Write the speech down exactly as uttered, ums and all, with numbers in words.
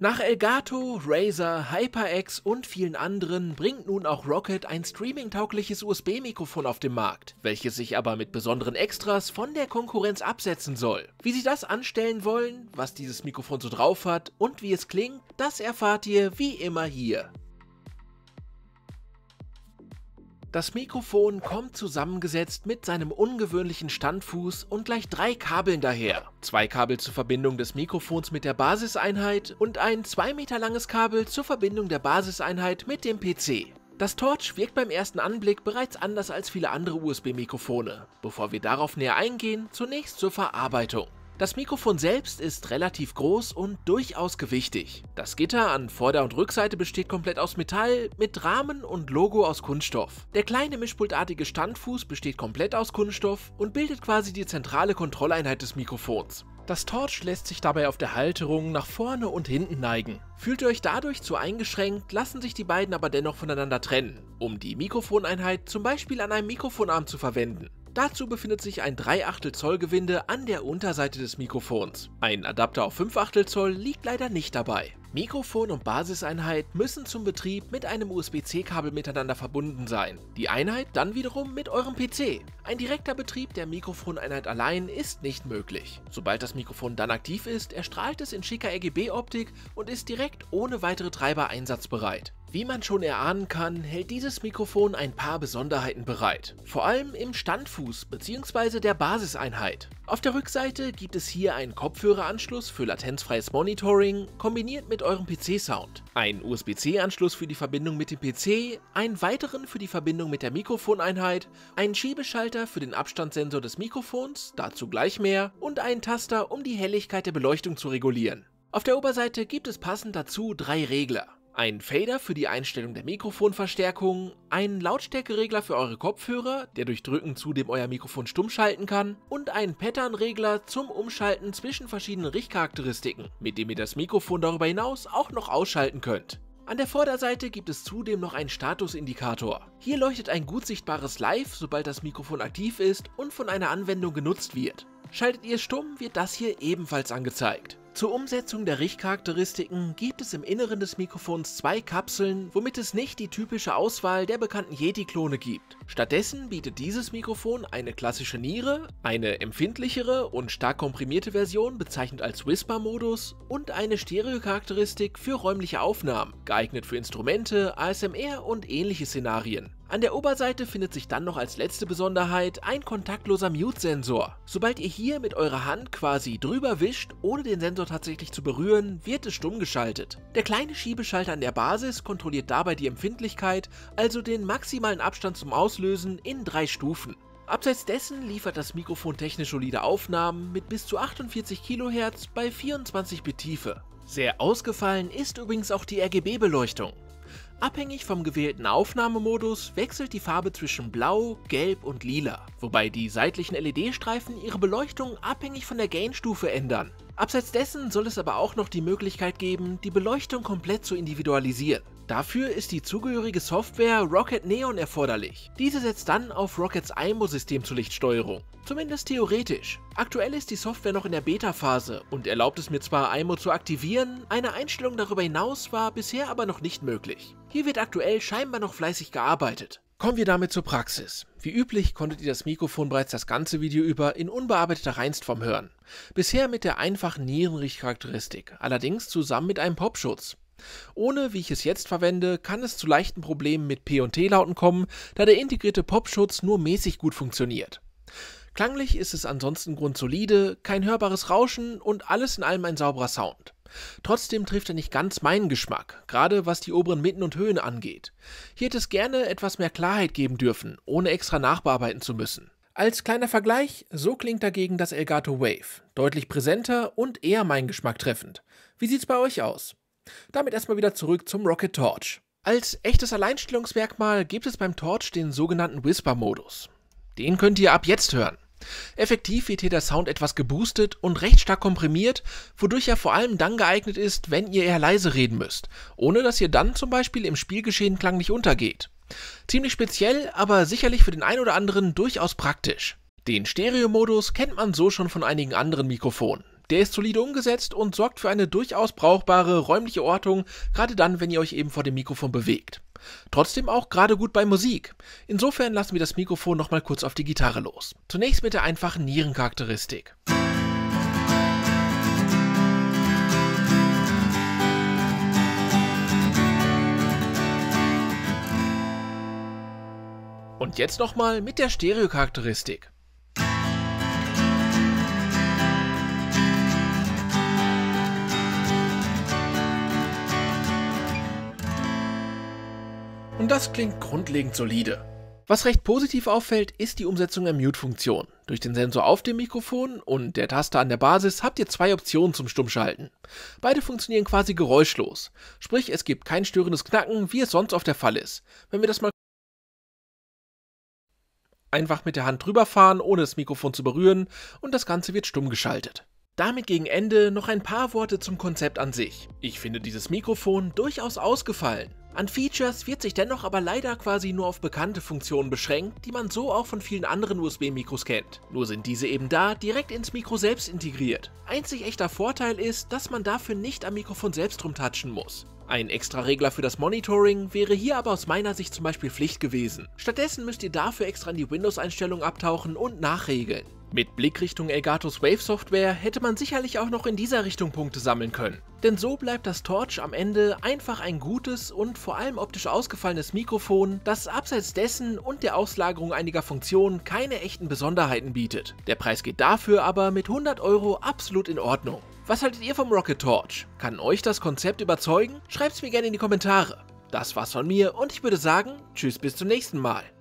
Nach Elgato, Razer, HyperX und vielen anderen bringt nun auch Roccat ein streaming-taugliches U S B-Mikrofon auf den Markt, welches sich aber mit besonderen Extras von der Konkurrenz absetzen soll. Wie sie das anstellen wollen, was dieses Mikrofon so drauf hat und wie es klingt, das erfahrt ihr wie immer hier. Das Mikrofon kommt zusammengesetzt mit seinem ungewöhnlichen Standfuß und gleich drei Kabeln daher. Zwei Kabel zur Verbindung des Mikrofons mit der Basiseinheit und ein zwei Meter langes Kabel zur Verbindung der Basiseinheit mit dem P C. Das Torch wirkt beim ersten Anblick bereits anders als viele andere U S B-Mikrofone. Bevor wir darauf näher eingehen, zunächst zur Verarbeitung. Das Mikrofon selbst ist relativ groß und durchaus gewichtig. Das Gitter an Vorder- und Rückseite besteht komplett aus Metall, mit Rahmen und Logo aus Kunststoff. Der kleine mischpultartige Standfuß besteht komplett aus Kunststoff und bildet quasi die zentrale Kontrolleinheit des Mikrofons. Das Torch lässt sich dabei auf der Halterung nach vorne und hinten neigen. Fühlt ihr euch dadurch zu eingeschränkt, lassen sich die beiden aber dennoch voneinander trennen, um die Mikrofoneinheit zum Beispiel an einem Mikrofonarm zu verwenden. Dazu befindet sich ein drei Achtel Zoll Gewinde an der Unterseite des Mikrofons. Ein Adapter auf fünf Achtel Zoll liegt leider nicht dabei. Mikrofon und Basiseinheit müssen zum Betrieb mit einem U S B C Kabel miteinander verbunden sein. Die Einheit dann wiederum mit eurem P C. Ein direkter Betrieb der Mikrofoneinheit allein ist nicht möglich. Sobald das Mikrofon dann aktiv ist, erstrahlt es in schicker R G B-Optik und ist direkt ohne weitere Treiber einsatzbereit. Wie man schon erahnen kann, hält dieses Mikrofon ein paar Besonderheiten bereit. Vor allem im Standfuß bzw. der Basiseinheit. Auf der Rückseite gibt es hier einen Kopfhöreranschluss für latenzfreies Monitoring, kombiniert mit eurem P C-Sound. Einen U S B C Anschluss für die Verbindung mit dem P C, einen weiteren für die Verbindung mit der Mikrofoneinheit, einen Schiebeschalter für den Abstandssensor des Mikrofons, dazu gleich mehr, und einen Taster, um die Helligkeit der Beleuchtung zu regulieren. Auf der Oberseite gibt es passend dazu drei Regler. Ein Fader für die Einstellung der Mikrofonverstärkung, einen Lautstärkeregler für eure Kopfhörer, der durch Drücken zudem euer Mikrofon stumm schalten kann, und einen Patternregler zum Umschalten zwischen verschiedenen Richtcharakteristiken, mit dem ihr das Mikrofon darüber hinaus auch noch ausschalten könnt. An der Vorderseite gibt es zudem noch einen Statusindikator. Hier leuchtet ein gut sichtbares Live, sobald das Mikrofon aktiv ist und von einer Anwendung genutzt wird. Schaltet ihr stumm, wird das hier ebenfalls angezeigt. Zur Umsetzung der Richtcharakteristiken gibt es im Inneren des Mikrofons zwei Kapseln, womit es nicht die typische Auswahl der bekannten Yeti-Klone gibt. Stattdessen bietet dieses Mikrofon eine klassische Niere, eine empfindlichere und stark komprimierte Version, bezeichnet als Whisper-Modus, und eine Stereo-Charakteristik für räumliche Aufnahmen, geeignet für Instrumente, A S M R und ähnliche Szenarien. An der Oberseite findet sich dann noch als letzte Besonderheit ein kontaktloser Mute-Sensor. Sobald ihr hier mit eurer Hand quasi drüber wischt, ohne den Sensor tatsächlich zu berühren, wird es stumm geschaltet. Der kleine Schiebeschalter an der Basis kontrolliert dabei die Empfindlichkeit, also den maximalen Abstand zum Auslösen in drei Stufen. Abseits dessen liefert das Mikrofon technisch solide Aufnahmen mit bis zu achtundvierzig Kilohertz bei vierundzwanzig Bit Tiefe. Sehr ausgefallen ist übrigens auch die R G B-Beleuchtung. Abhängig vom gewählten Aufnahmemodus wechselt die Farbe zwischen Blau, Gelb und Lila, wobei die seitlichen L E D-Streifen ihre Beleuchtung abhängig von der Gain-Stufe ändern. Abseits dessen soll es aber auch noch die Möglichkeit geben, die Beleuchtung komplett zu individualisieren. Dafür ist die zugehörige Software Roccat Neon erforderlich. Diese setzt dann auf Roccats I M O-System zur Lichtsteuerung. Zumindest theoretisch. Aktuell ist die Software noch in der Beta-Phase und erlaubt es mir zwar I M O zu aktivieren, eine Einstellung darüber hinaus war bisher aber noch nicht möglich. Hier wird aktuell scheinbar noch fleißig gearbeitet. Kommen wir damit zur Praxis. Wie üblich konntet ihr das Mikrofon bereits das ganze Video über in unbearbeiteter Reinform hören. Bisher mit der einfachen Nierenrichtcharakteristik, allerdings zusammen mit einem Popschutz. Ohne, wie ich es jetzt verwende, kann es zu leichten Problemen mit P- und T-Lauten kommen, da der integrierte Popschutz nur mäßig gut funktioniert. Klanglich ist es ansonsten grundsolide, kein hörbares Rauschen und alles in allem ein sauberer Sound. Trotzdem trifft er nicht ganz meinen Geschmack, gerade was die oberen Mitten und Höhen angeht. Hier hätte es gerne etwas mehr Klarheit geben dürfen, ohne extra nachbearbeiten zu müssen. Als kleiner Vergleich, so klingt dagegen das Elgato Wave. Deutlich präsenter und eher meinen Geschmack treffend. Wie sieht's bei euch aus? Damit erstmal wieder zurück zum Roccat Torch. Als echtes Alleinstellungsmerkmal gibt es beim Torch den sogenannten Whisper-Modus. Den könnt ihr ab jetzt hören. Effektiv wird hier der Sound etwas geboostet und recht stark komprimiert, wodurch er vor allem dann geeignet ist, wenn ihr eher leise reden müsst, ohne dass ihr dann zum Beispiel im Spielgeschehen klanglich untergeht. Ziemlich speziell, aber sicherlich für den einen oder anderen durchaus praktisch. Den Stereo-Modus kennt man so schon von einigen anderen Mikrofonen. Der ist solide umgesetzt und sorgt für eine durchaus brauchbare räumliche Ortung, gerade dann, wenn ihr euch eben vor dem Mikrofon bewegt. Trotzdem auch gerade gut bei Musik. Insofern lassen wir das Mikrofon nochmal kurz auf die Gitarre los. Zunächst mit der einfachen Nierencharakteristik. Und jetzt nochmal mit der Stereocharakteristik. Und das klingt grundlegend solide. Was recht positiv auffällt, ist die Umsetzung der Mute-Funktion. Durch den Sensor auf dem Mikrofon und der Taste an der Basis habt ihr zwei Optionen zum Stummschalten. Beide funktionieren quasi geräuschlos. Sprich, es gibt kein störendes Knacken, wie es sonst auf der Fall ist. Wenn wir das mal einfach mit der Hand drüber fahren, ohne das Mikrofon zu berühren, und das Ganze wird stumm geschaltet. Damit gegen Ende noch ein paar Worte zum Konzept an sich. Ich finde dieses Mikrofon durchaus ausgefallen. An Features wird sich dennoch aber leider quasi nur auf bekannte Funktionen beschränkt, die man so auch von vielen anderen U S B-Mikros kennt. Nur sind diese eben da direkt ins Mikro selbst integriert. Einzig echter Vorteil ist, dass man dafür nicht am Mikrofon selbst rumtatschen muss. Ein extra Regler für das Monitoring wäre hier aber aus meiner Sicht zum Beispiel Pflicht gewesen. Stattdessen müsst ihr dafür extra in die Windows-Einstellungen abtauchen und nachregeln. Mit Blick Richtung Elgatos Wave Software hätte man sicherlich auch noch in dieser Richtung Punkte sammeln können. Denn so bleibt das Torch am Ende einfach ein gutes und vor allem optisch ausgefallenes Mikrofon, das abseits dessen und der Auslagerung einiger Funktionen keine echten Besonderheiten bietet. Der Preis geht dafür aber mit hundert Euro absolut in Ordnung. Was haltet ihr vom Rocket Torch? Kann euch das Konzept überzeugen? Schreibt's mir gerne in die Kommentare. Das war's von mir und ich würde sagen, tschüss bis zum nächsten Mal.